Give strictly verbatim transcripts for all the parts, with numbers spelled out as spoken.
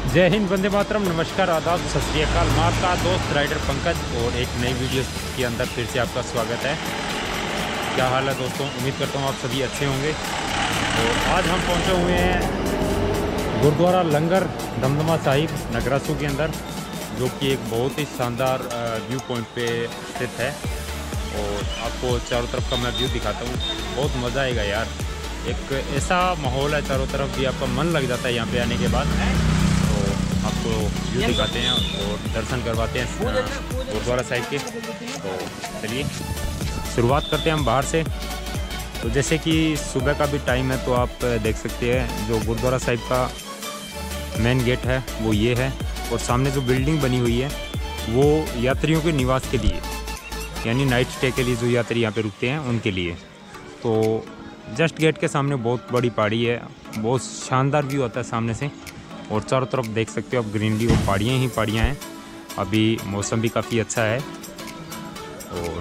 जय हिंद, वंदे मातरम, नमस्कार, आदाब, सत श्री अकाल। मैं आपका दोस्त राइडर पंकज और एक नई वीडियो के अंदर फिर से आपका स्वागत है। क्या हाल है दोस्तों? उम्मीद करता हूँ आप सभी अच्छे होंगे। और आज हम पहुँचे हुए हैं गुरुद्वारा लंगर दमदमा साहिब नगरासू के अंदर, जो कि एक बहुत ही शानदार व्यू पॉइंट पे स्थित है। और आपको चारों तरफ का मैं व्यू दिखाता हूँ, बहुत मज़ा आएगा यार। एक ऐसा माहौल है चारों तरफ भी, आपका मन लग जाता है यहाँ पे आने के बाद। आपको व्यू दिखाते हैं और दर्शन करवाते हैं गुरुद्वारा साहिब के। तो चलिए शुरुआत करते हैं हम बाहर से। तो जैसे कि सुबह का भी टाइम है, तो आप देख सकते हैं जो गुरुद्वारा साहिब का मेन गेट है वो ये है। और सामने जो बिल्डिंग बनी हुई है वो यात्रियों के निवास के लिए, यानी नाइट स्टे के लिए जो यात्री यहाँ पे रुकते हैं उनके लिए। तो जस्ट गेट के सामने बहुत बड़ी पहाड़ी है, बहुत शानदार व्यू आता है सामने से। और चारों तरफ देख सकते हो आप ग्रीनरी और पहाड़ियाँ ही पहाड़ियाँ हैं। अभी मौसम भी काफ़ी अच्छा है। और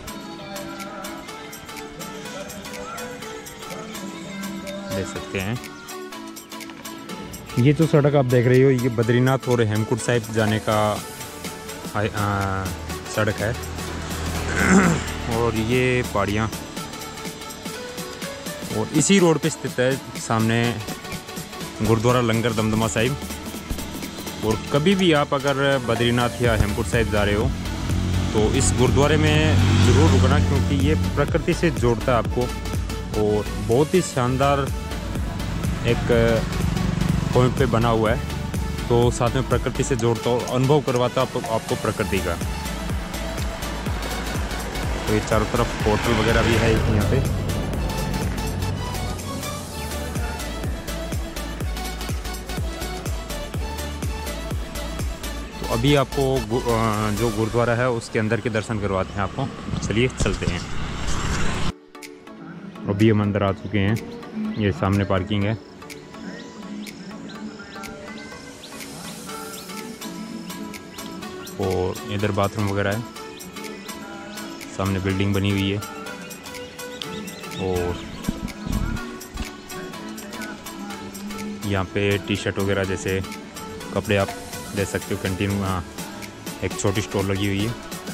देख सकते हैं ये जो सड़क आप देख रहे हो, ये बद्रीनाथ और हेमकुंड साहिब जाने का आ, सड़क है। और ये पहाड़ियाँ और इसी रोड पे स्थित है सामने गुरुद्वारा लंगर दमदमा साहिब। और कभी भी आप अगर बद्रीनाथ या हेमकुंड साहिब जा रहे हो तो इस गुरुद्वारे में ज़रूर रुकना, क्योंकि ये प्रकृति से जोड़ता है आपको। और बहुत ही शानदार एक पॉइंट पे बना हुआ है, तो साथ में प्रकृति से जोड़ता और अनुभव करवाता आपको आपको प्रकृति का। तो ये चारों तरफ होटल वगैरह भी है यहाँ पे। अभी आपको जो गुरुद्वारा है उसके अंदर के दर्शन करवाते हैं आपको। चलिए चलते हैं। अभी हम अंदर आ चुके हैं। ये सामने पार्किंग है। और इधर बाथरूम वगैरह है। सामने बिल्डिंग बनी हुई है। और यहाँ पे टी शर्ट वगैरह जैसे कपड़े आप दे सकते हो। कैंटीन में एक छोटी स्टोर लगी हुई है।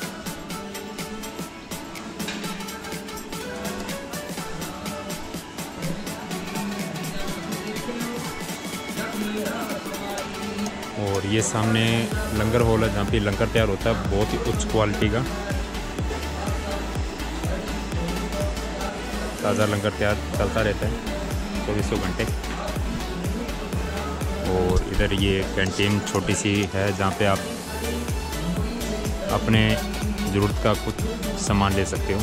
और ये सामने लंगर हॉल है, जहाँ पे लंगर तैयार होता है, बहुत ही उच्च क्वालिटी का ताज़ा लंगर तैयार चलता रहता है चौबीसों घंटे। और इधर ये कैंटीन छोटी सी है, जहाँ पे आप अपने ज़रूरत का कुछ सामान ले सकते हो।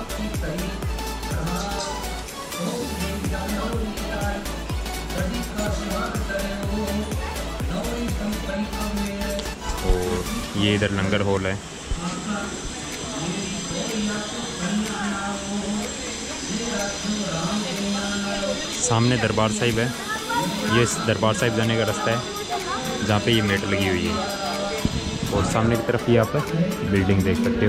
और ये इधर लंगर हॉल है। सामने दरबार साहिब है। ये दरबार साहिब जाने का रास्ता है, जहाँ पे ये मेट लगी हुई है। और सामने की तरफ ये आप बिल्डिंग देख सकते हो।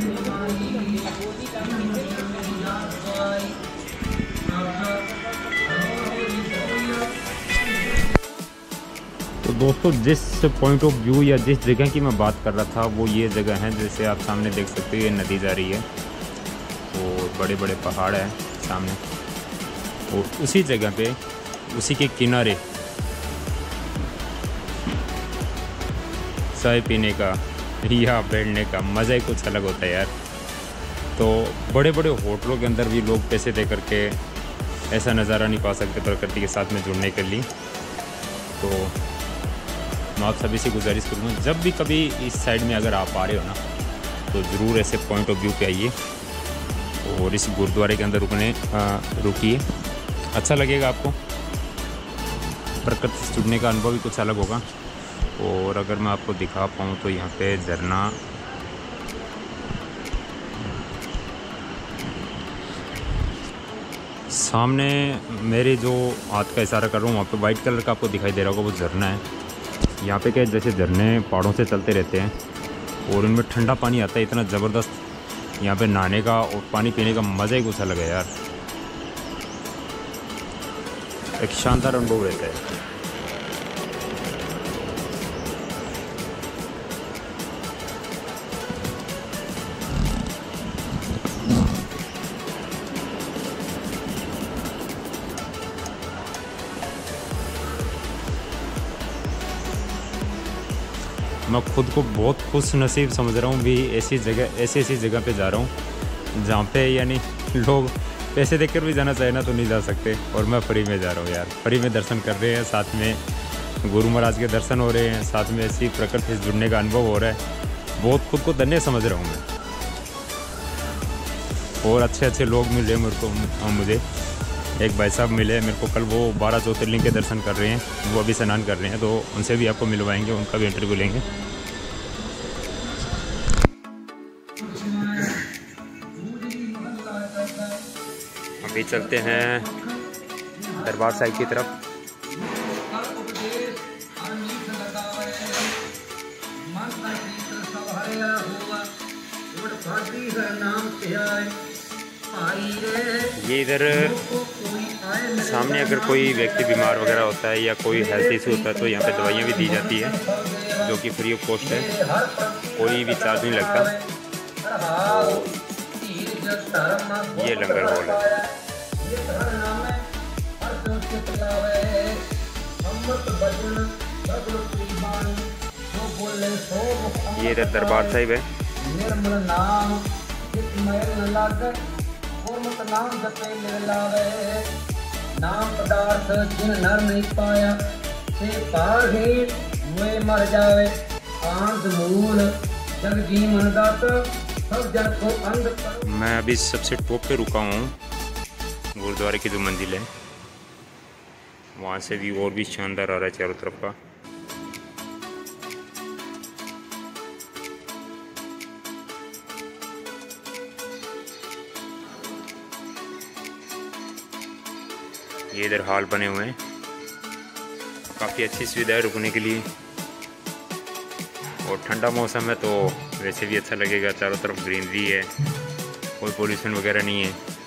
तो दोस्तों, जिस पॉइंट ऑफ व्यू या जिस जगह की मैं बात कर रहा था वो ये जगह है। जैसे आप सामने देख सकते हो, ये नदी जा रही है और बड़े बड़े पहाड़ हैं सामने। और उसी जगह पे, उसी के किनारे चाय पीने का या बैठने का मज़ा ही कुछ अलग होता है यार। तो बड़े बड़े होटलों के अंदर भी लोग पैसे दे करके ऐसा नज़ारा नहीं पा सकते प्रकृति के साथ में जुड़ने के लिए। तो मैं आप सभी से गुजारिश करूँगा, जब भी कभी इस साइड में अगर आप आ रहे हो ना, तो ज़रूर ऐसे पॉइंट ऑफ व्यू पे आइए और इस गुरुद्वारे के अंदर रुकने रुकिए। अच्छा लगेगा आपको, प्रकृति से जुड़ने का अनुभव भी कुछ अलग होगा। और अगर मैं आपको दिखा पाऊँ तो यहाँ पे झरना, सामने मेरे जो हाथ का इशारा कर रहा हूँ वहाँ पे वाइट कलर का आपको दिखाई दे रहा होगा, वो झरना है। यहाँ पे क्या, जैसे झरने पहाड़ों से चलते रहते हैं और उनमें ठंडा पानी आता है इतना ज़बरदस्त। यहाँ पे नहाने का और पानी पीने का मज़ा ही कुछ अलग है यार। एक शानदार अनुभव रहता है। मैं खुद को बहुत खुश नसीब समझ रहा हूँ भी ऐसी जगह ऐसी ऐसी जगह पे जा रहा हूँ जहाँ पे यानी लोग पैसे देकर भी जाना चाहे ना तो नहीं जा सकते, और मैं फ्री में जा रहा हूँ यार। फ्री में दर्शन कर रहे हैं, साथ में गुरु महाराज के दर्शन हो रहे हैं, साथ में ऐसी प्रकृति से जुड़ने का अनुभव हो रहा है। बहुत खुद को धन्य समझ रहा हूँ मैं। और अच्छे अच्छे लोग मिले मेरे को, मुझे एक भाई साहब मिले मेरे को कल, वो बारह ज्योतिर्लिंग के दर्शन कर रहे हैं, वो अभी स्नान कर रहे हैं, तो उनसे भी आपको मिलवाएंगे, उनका भी इंटरव्यू लेंगे। अभी चलते हैं दरबार साहिब की तरफ। ये इधर सामने अगर कोई व्यक्ति बीमार वगैरह होता है या कोई हेल्थ इशू होता है तो यहाँ पे दवाइयाँ भी दी जाती है, जो कि फ्री ऑफ कॉस्ट है, कोई भी चार्ज नहीं लगता। तो ये लंगर हॉल है। ये इधर दरबार साहिब है। नाम पदार्थ जिन नर नहीं पाया से पार ही मुए मर जावे, आंध मूल जग जीवन दात सब जन को अंध। मैं अभी सबसे टॉप पे रुका हूँ, गुरुद्वारे की जो मंजिल है वहाँ से भी और भी शानदार आ रहा है चारों तरफ का। ये इधर हॉल बने हुए हैं, काफ़ी अच्छी सुविधा है रुकने के लिए, और ठंडा मौसम है तो वैसे भी अच्छा लगेगा। चारों तरफ ग्रीनरी है, कोई पोल्यूशन वगैरह नहीं है।